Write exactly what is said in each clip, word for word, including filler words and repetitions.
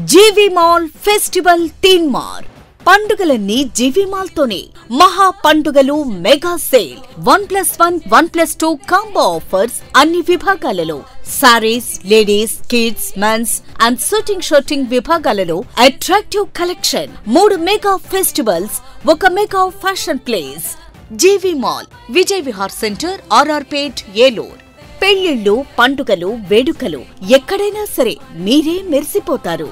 GV mall festival తీన్ మార్ పండుగలన్నీ GV mall తోనే మహా పండుగలు mega sale one plus one one plus two combo offers అన్ని విభాగాలలో sarees ladies kids mens and shooting shooting విభాగాలలో అట్రాక్టివ్ కలెక్షన్ మూడు మెగా ఫెస్టివల్స్ ఒక mega fashion place GV mall Vijay Vihar centre RR Pet Eluru పెళ్లిళ్ళు పండుగలు వేడుకలు ఎక్కడైనా సరే మీరే మెరిసిపోతారు.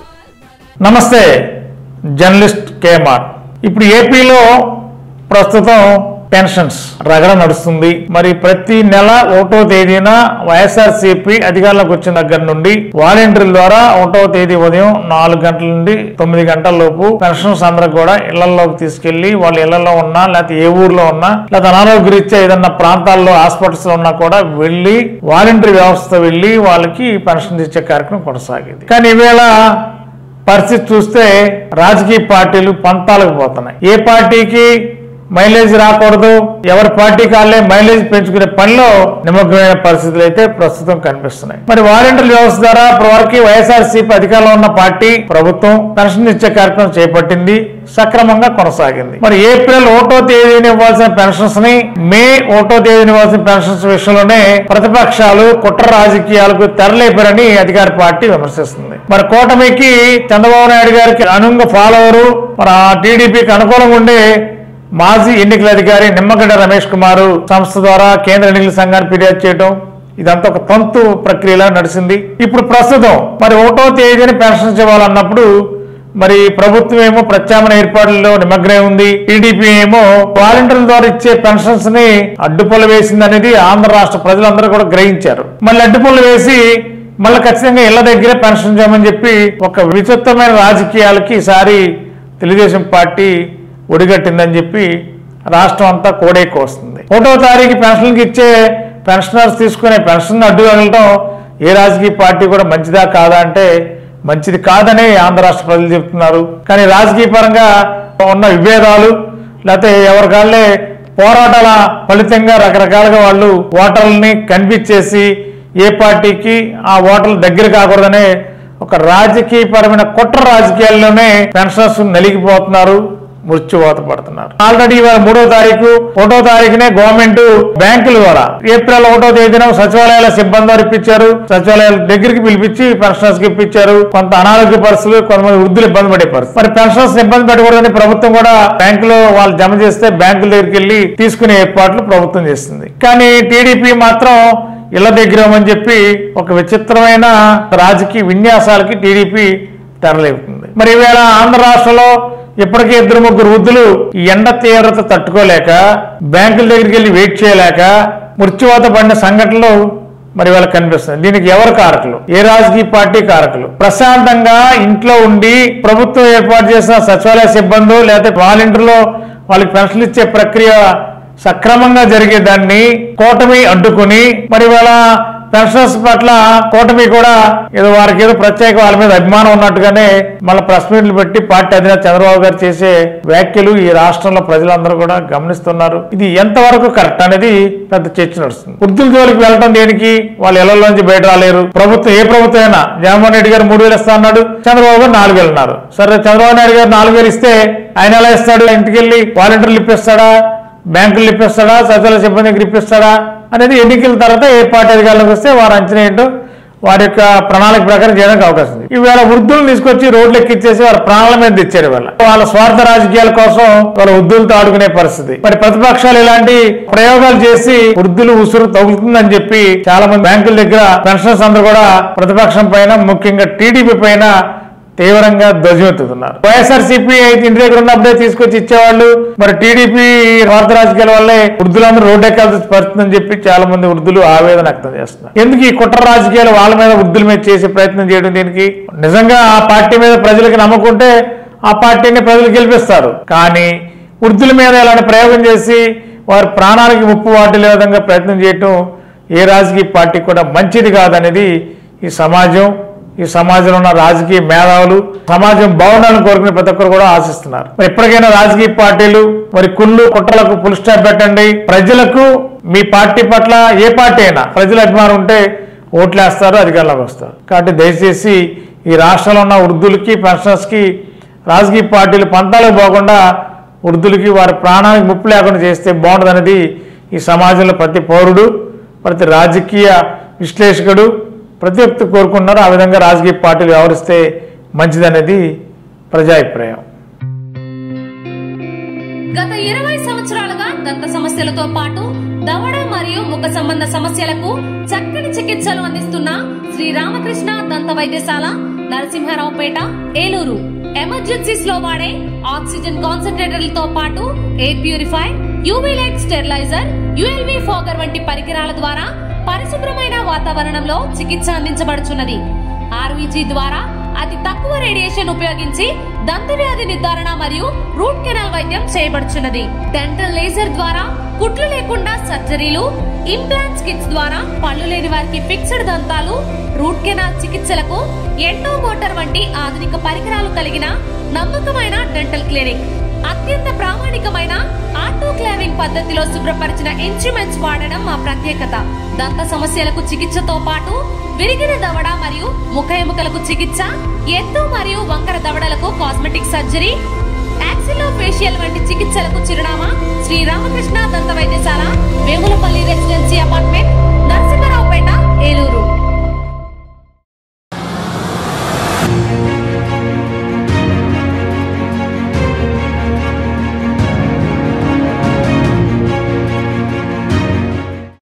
నమస్తే జర్నలిస్ట్ కేఎంఆర్. ఇప్పుడు ఏపీలో ప్రస్తుతం పెన్షన్స్ రగడ నడుస్తుంది. మరి ప్రతి నెల ఒకటో తేదీన వైఎస్ఆర్సీపీ అధికారంలోకి వచ్చిన దగ్గర నుండి వాలంటీర్ల ద్వారా ఒకటో తేదీ ఉదయం నాలుగు గంటల నుండి తొమ్మిది గంటల లోపు పెన్షన్స్ అందరూ కూడా ఇళ్లలోకి తీసుకెళ్లి వాళ్ళ ఇళ్లలో ఉన్నా లేకపోతే ఏ ఊర్లో ఉన్నా లేకపోతే అనారోగ్యరీత్యా ఏదన్నా ప్రాంతాల్లో హాస్పిటల్స్ లో ఉన్నా కూడా వెళ్లి వాలంటీర్ వ్యవస్థ వెళ్లి వాళ్ళకి పెన్షన్ ఇచ్చే కార్యక్రమం కొనసాగింది. కానీ ఈవేళ పరిస్థితి చూస్తే రాజకీయ పార్టీలు పంతాలకు పోతున్నాయి. ఏ పార్టీకి మైలేజ్ రాకూడదు, ఎవరి పార్టీ కాళ్ళే మైలేజ్ పెంచుకునే పనిలో నిమగ్నమైన పరిస్థితులు అయితే ప్రస్తుతం కనిపిస్తున్నాయి. మరి వాలంటీర్ వ్యవస్థ ద్వారా ఇప్పటివరకు వైఎస్ఆర్సీపీ అధికారంలో ఉన్న పార్టీ ప్రభుత్వం పెన్షన్ ఇచ్చే కార్యక్రమం చేపట్టింది, సక్రమంగా కొనసాగింది. మరి ఏప్రిల్ ఒకటో తేదీని ఇవ్వాల్సిన పెన్షన్స్ ని మే ఒకటో తేదీని ఇవ్వాల్సిన పెన్షన్స్ విషయంలోనే ప్రతిపక్షాలు కుట్ర రాజకీయాలకు తెరలేపారని అధికార పార్టీ విమర్శిస్తుంది. మరి కూటమికి చంద్రబాబు నాయుడు గారికి అనుంగ ఫాలోవరు మరి ఆ టీడీపీకి అనుకూలంగా ఉండే మాజీ ఎన్నికల అధికారి నిమ్మగడ్డ రమేష్ కుమార్ సంస్థ ద్వారా కేంద్ర ఎన్నికల సంఘాన్ని ఫిర్యాదు చేయడం ఇదంతా ఒక తంతు ప్రక్రియలా నడిచింది. ఇప్పుడు ప్రస్తుతం మరి ఒకటో తేదీని పెన్షన్స్ ఇవ్వాలన్నప్పుడు మరి ప్రభుత్వం ఏమో ప్రత్యామ్నాయ ఏర్పాట్లలో నిమగ్నం ఉంది, టీడీపీ ఏమో వాలంటీర్ల ద్వారా ఇచ్చే పెన్షన్స్ ని అడ్డుపొల వేసింది అనేది ఆంధ్ర రాష్ట్ర ప్రజలందరూ కూడా గ్రహించారు. మళ్ళీ అడ్డుపొల వేసి మళ్ళీ ఖచ్చితంగా ఇళ్ల దగ్గరే పెన్షన్ చేయమని చెప్పి ఒక విచిత్రమైన రాజకీయాలకి ఈసారి తెలుగుదేశం పార్టీ ఒడిగట్టిందని చెప్పి రాష్ట్రం అంతా కోడేకి వస్తుంది. ఒకటో తారీఖు పెన్షన్కి ఇచ్చే పెన్షనర్స్ తీసుకునే పెన్షన్ అడ్డు తగలటం ఏ రాజకీయ పార్టీ కూడా మంచిదా కాదా అంటే మంచిది కాదని ఆంధ్ర రాష్ట్ర ప్రజలు చెప్తున్నారు. కానీ రాజకీయ పరంగా ఉన్న విభేదాలు లేకపోతే ఎవరికాళ్ళే పోరాటాల ఫలితంగా రకరకాలుగా వాళ్ళు ఓటర్లని కన్విన్స్ ఏ పార్టీకి ఆ ఓటర్ల దగ్గర కాకూడదనే ఒక రాజకీయపరమైన కుట్ర రాజకీయాల్లోనే పెన్షనర్స్ నలిగిపోతున్నారు, మృత్యువాత పడుతున్నారు. ఆల్రెడీ మూడో తారీఖు ఒకటో తారీఖునే గవర్నమెంట్ బ్యాంకుల ద్వారా ఏప్రిల్ ఒకటో తేదీన సచివాలయాల సిబ్బంది వారు ఇప్పించారు, సచివాలయాల దగ్గరికి పిలిపించి పెన్షనర్స్ కి ఇప్పించారు. కొంత అనారోగ్య పరిస్థితులు కొంతమంది వృద్ధులు ఇబ్బంది పడే పరిస్థితి. మరి పెన్షనర్స్ ఇబ్బంది పెట్టకూడదని ప్రభుత్వం కూడా బ్యాంకులో వాళ్ళు జమ చేస్తే బ్యాంకుల దగ్గరికి వెళ్ళి తీసుకునే ఏర్పాట్లు ప్రభుత్వం చేస్తుంది. కానీ టీడీపీ మాత్రం ఇళ్ల దగ్గర అని చెప్పి ఒక విచిత్రమైన రాజకీయ విన్యాసాలకి టీడీపీ తెరలేపుతుంది. మరి ఈవేళ ఆంధ్ర రాష్ట్రంలో ఇప్పటికే ఇద్దరు ముగ్గురు వృద్ధులు ఈ ఎండ తీవ్రత తట్టుకోలేక బ్యాంకుల దగ్గరికి వెళ్ళి వెయిట్ చేయలేక మృత్యువాత పడిన సంఘటనలు మరి వాళ్ళకి కనిపిస్తుంది. దీనికి ఎవరు కారకులు? ఏ రాజకీయ పార్టీ కారకులు? ప్రశాంతంగా ఇంట్లో ఉండి ప్రభుత్వం ఏర్పాటు చేసిన సచివాలయ సిబ్బంది లేకపోతే వాలంటీర్లు వాళ్ళకి పెన్షన్లు ఇచ్చే ప్రక్రియ సక్రమంగా జరిగేదాన్ని కూటమి అడ్డుకుని మరి వాళ్ళ పెన్షనర్స్ పట్ల కూటమి కూడా ఏదో వారికి ఏదో ప్రత్యేక వాళ్ళ మీద అభిమానం ఉన్నట్టుగానే మళ్ళీ ప్రెస్ మీట్లు పెట్టి పార్టీ అధినేత చంద్రబాబు గారు చేసే వ్యాఖ్యలు ఈ రాష్ట్రంలో ప్రజలందరూ కూడా గమనిస్తున్నారు. ఇది ఎంతవరకు కరెక్ట్ అనేది పెద్ద చర్చ నడుస్తుంది. వృద్ధుల జోలికి వెళ్ళడం దేనికి? వాళ్ళు ఇళ్లలోంచి బయట రాలేరు. ప్రభుత్వం ఏ ప్రభుత్వం అయినా జగన్మోహన్ రెడ్డి గారు మూడు వేలు ఇస్తా అన్నాడు, చంద్రబాబు గారు నాలుగు వేలు అన్నారు. సరే చంద్రబాబు నాయుడు గారు నాలుగు వేలు ఇస్తే ఆయన ఎలా ఇస్తాడు? ఇంటికి వెళ్ళి వాలంటీర్లు ఇప్పిస్తాడా, బ్యాంకులు ఇప్పిస్తాడా, సచివాలయ సిబ్బంది దగ్గర ఇప్పిస్తాడా అనేది ఎన్నికల తర్వాత ఏ పార్టీ అధికారులకు వస్తే వారు అంచనా ఏంటో వారి యొక్క ప్రణాళిక ప్రకారం చేయడానికి అవకాశం ఉంది. ఈవేళ వృద్ధులను తీసుకొచ్చి రోడ్లు ఎక్కించేసి వారి ప్రాణాల మీద తెచ్చారు. వాళ్ళ వాళ్ళ స్వార్థ రాజకీయాల కోసం వాళ్ళ వృద్ధులతో ఆడుకునే పరిస్థితి. మరి ప్రతిపక్షాలు ఇలాంటి ప్రయోగాలు చేసి వృద్ధులు ఉసురు తగులుతుందని చెప్పి చాలా మంది బ్యాంకుల దగ్గర పెన్షనర్స్ అందరూ కూడా ప్రతిపక్షం పైన ముఖ్యంగా టీడీపీ పైన తీవ్రంగా ధ్వజమెత్తుతున్నారు. వైఎస్ఆర్సీపీ అయితే ఇంటి దగ్గర ఉన్నప్పుడే తీసుకొచ్చి ఇచ్చేవాళ్ళు, మరి టీడీపీ స్వార్థ రాజకీయాల వల్లే వృద్ధులందరూ రోడ్డు ఎక్కాల్సి పడుతుందని చెప్పి చాలా మంది వృద్ధులు ఆవేదన వ్యక్తం చేస్తున్నారు. ఎందుకు ఈ కుట్ర రాజకీయాలు వాళ్ళ మీద వృద్ధుల మీద చేసే ప్రయత్నం చేయడం దీనికి? నిజంగా ఆ పార్టీ మీద ప్రజలకు నమ్మకుంటే ఆ పార్టీని ప్రజలు గెలిపిస్తారు. కానీ వృద్ధుల మీద ఇలాంటి ప్రయోగం చేసి వారి ప్రాణానికి ముప్పు వాటిల్లే విధంగా ప్రయత్నం చేయటం ఏ రాజకీయ పార్టీ కూడా మంచిది కాదనేది ఈ సమాజం, ఈ సమాజంలో ఉన్న రాజకీయ మేధావులు, సమాజం బాగుండాలని కోరుకునే ప్రతి ఒక్కరు కూడా ఆశిస్తున్నారు. మరి ఎప్పటికైనా రాజకీయ పార్టీలు మరి కుళ్ళు కుట్రలకు ఫుల్ స్టాప్ పెట్టండి. ప్రజలకు మీ పార్టీ పట్ల ఏ పార్టీ అయినా ప్రజల అభిమానం ఉంటే ఓట్లేస్తారు, అధికారంలోకి వస్తారు. కాబట్టి దయచేసి ఈ రాష్ట్రంలో ఉన్న వృద్ధులకి పెన్షనర్స్కి రాజకీయ పార్టీలు పంతాలకు పోకుండా వృద్ధులకి వారి ప్రాణానికి ముప్పు లేకుండా చేస్తే బాగుంటుందనేది ఈ సమాజంలో ప్రతి పౌరుడు, ప్రతి రాజకీయ విశ్లేషకుడు, ప్రతి ఒక్కరు కోరుకుంటున్నారు. ఆ విధంగా రాజకీయ పార్టీలు వ్యవహరిస్తే మంచిదనేది ప్రజాభిప్రాయం. గత ఇరవై సంవత్సరాలుగా దంత సమస్యలతో పాటు దవడ మరియు ముఖ సంబంధ సమస్యలకు చక్కని చికిత్సలు అందిస్తున్న శ్రీ రామకృష్ణ దంత వైద్యశాల, నరసింహారావుపేట, ఏలూరు. ఎమర్జెన్సీస్ లో వాడే ఆక్సిజన్ కాన్సంట్రేటర్లతో పాటు air purify, UV light steriliser, ULV fogger వంటి పరికరాల ద్వారా పరిశుభ్రమైన వాతావరణంలో చికిత్స అందించబడుచున్నది. ఆర్వీజీ ద్వారా అతి తక్కువ రేడియేషన్ ఉపయోగించి దంత వ్యాధి నిర్ధారణ మరియు రూట్ కెనాల్ వైద్యం చేయబడుచున్నది. డెంటల్ లేజర్ ద్వారా కుట్లు లేకుండా సర్జరీలు, ఇంప్లాంట్స్ కిట్స్ ద్వారా పళ్ళు లేని వారికి ఫిక్స్డ్ దంతాలు, రూట్ కెనాల్ చికిత్సలకు ఎండో మోటార్ వంటి ఆధునిక పరికరాలు కలిగిన నమ్మకమైన డెంటల్ క్లినిక్. అత్యంత ప్రామాణికమైన ఆటోక్లావింగ్ పద్ధతిలో శుభ్రపరిచిన ఇన్స్ట్రుమెంట్స్ వాడడం మా ప్రత్యేకత. దంత సమస్యలకు చికిత్సతో పాటు విరిగిన దవడ మరియు ముఖ ఎముకలకు చికిత్స, ఎత్తు మరియు వంకర దవడలకు కాస్మెటిక్ సర్జరీ, యాక్సిలోఫేషియల్ వంటి చికిత్సలకు చిరునామా శ్రీ రామకృష్ణ దంత వైద్యశాల, వేములపల్లి రెసిడెన్సీ అపార్ట్మెంట్, నరసింహారావుపేట, ఏలూరు.